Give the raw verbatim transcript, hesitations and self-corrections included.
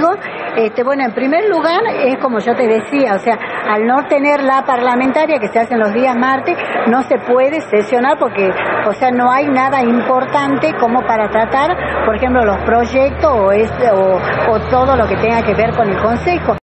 digo, este, bueno, en primer lugar, es como yo te decía, o sea, al no tener la parlamentaria que se hace en los días martes, no se puede sesionar porque, o sea, no hay nada importante como para tratar, por ejemplo, los proyectos o, este, o, o todo lo que tenga que ver con el Consejo.